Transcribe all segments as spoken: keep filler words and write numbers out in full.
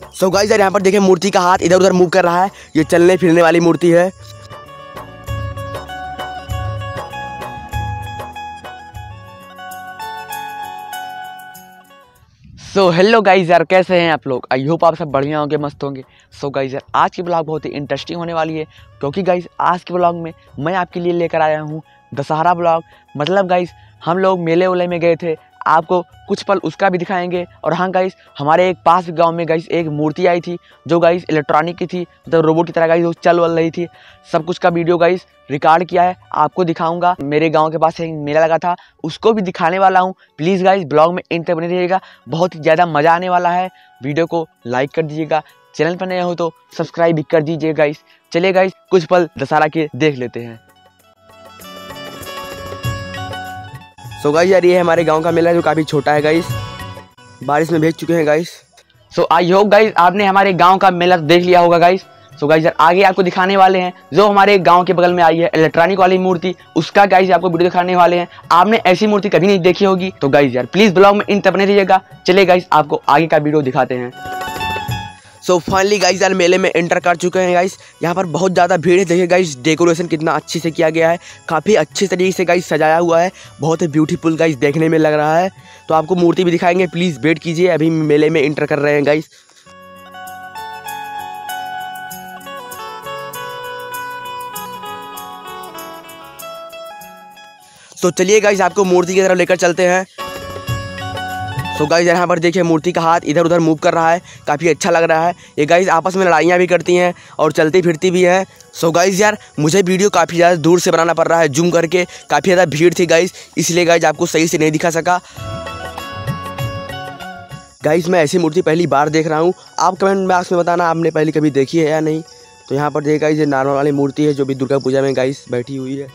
So guys यार यहाँ पर देखिए मूर्ति का हाथ इधर उधर मूव कर रहा है। ये चलने फिरने वाली मूर्ति है। सो हेलो गाइस यार, कैसे हैं आप लोग? आई होप आप सब बढ़िया होंगे, मस्त होंगे। सो so गाइस यार, आज की ब्लॉग बहुत ही इंटरेस्टिंग होने वाली है, क्योंकि गाइस आज के ब्लॉग में मैं आपके लिए लेकर आया हूँ दशहरा ब्लॉग। मतलब गाइस हम लोग मेले उले में गए थे, आपको कुछ पल उसका भी दिखाएंगे। और हाँ गाइस, हमारे एक पास गांव में गाइस एक मूर्ति आई थी जो गाइस इलेक्ट्रॉनिक की थी, मतलब रोबोट की तरह गाइस वो चल वल रही थी। सब कुछ का वीडियो गाइस रिकॉर्ड किया है, आपको दिखाऊंगा। मेरे गांव के पास एक मेला लगा था, उसको भी दिखाने वाला हूं। प्लीज़ गाइस ब्लॉग में इन तक बने रहिएगा, बहुत ही ज़्यादा मज़ा आने वाला है। वीडियो को लाइक कर दीजिएगा, चैनल पर नए हो तो सब्सक्राइब भी कर दीजिए गाइस। चलिए गाइस कुछ पल दशहरा के देख लेते हैं। सो गाइस यार, ये है हमारे गांव का मेला जो काफ़ी छोटा है गाइस, बारिश में भीग चुके हैं guys. So I hope guys आपने हमारे गांव का मेला देख लिया होगा गाइस। सो गाइस यार आगे आपको दिखाने वाले हैं जो हमारे गांव के बगल में आई है इलेक्ट्रॉनिक वाली मूर्ति, उसका गाइस आपको वीडियो दिखाने वाले हैं। आपने ऐसी मूर्ति कभी नहीं देखी होगी, तो गाइस यार प्लीज ब्लॉग में इन तक बने रहिएगा। चलिए गाइस आपको आगे का वीडियो दिखाते हैं। सो फाइनली गाइस यार मेले में एंटर कर चुके हैं गाइस। यहाँ पर बहुत ज़्यादा भीड़ है। देखिए गाइस डेकोरेशन कितना अच्छे से किया गया है, काफ़ी अच्छे तरीके से गाइस सजाया हुआ है, बहुत ही ब्यूटीफुल गाइस देखने में लग रहा है। तो आपको मूर्ति भी दिखाएंगे, प्लीज़ वेट कीजिए, अभी मेले में एंटर कर रहे हैं गाइस। तो चलिए गाइस आपको मूर्ति की तरफ लेकर चलते हैं। सो गाइस यहाँ पर देखिए मूर्ति का हाथ इधर उधर मूव कर रहा है, काफ़ी अच्छा लग रहा है। ये गाइस आपस में लड़ाइयाँ भी करती हैं और चलती फिरती भी है। सो गाइस यार मुझे वीडियो काफ़ी ज़्यादा दूर से बनाना पड़ रहा है, जूम करके, काफ़ी ज़्यादा भीड़ थी गाइस, इसलिए गाइस आपको सही से नहीं दिखा सका। गाइस मैं ऐसी मूर्ति पहली बार देख रहा हूँ, आप कमेंट बॉक्स में बताना आपने पहले कभी देखी है या नहीं। तो यहाँ पर देखिए गाइस ये नॉर्मल वाली मूर्ति है जो भी दुर्गा पूजा में गाइस बैठी हुई है।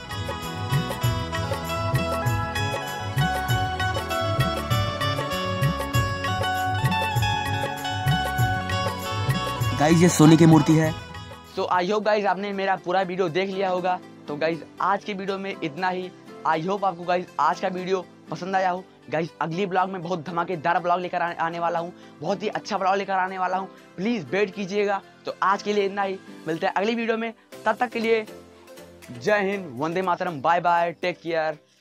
गाइस ये सोने की मूर्ति है। सो आई होप गाइस आपने मेरा पूरा वीडियो देख लिया होगा। तो गाइस आज के वीडियो में इतना ही। आई होप आपको गाइस आज का वीडियो पसंद आया हो। गाइस अगली ब्लॉग में बहुत धमाकेदार ब्लॉग लेकर आने वाला हूँ, बहुत ही अच्छा ब्लॉग लेकर आने वाला हूँ, प्लीज़ वेट कीजिएगा। तो आज के लिए इतना ही, मिलते हैं अगली वीडियो में, तब तक के लिए जय हिंद, वंदे मातरम, बाय बाय, टेक केयर।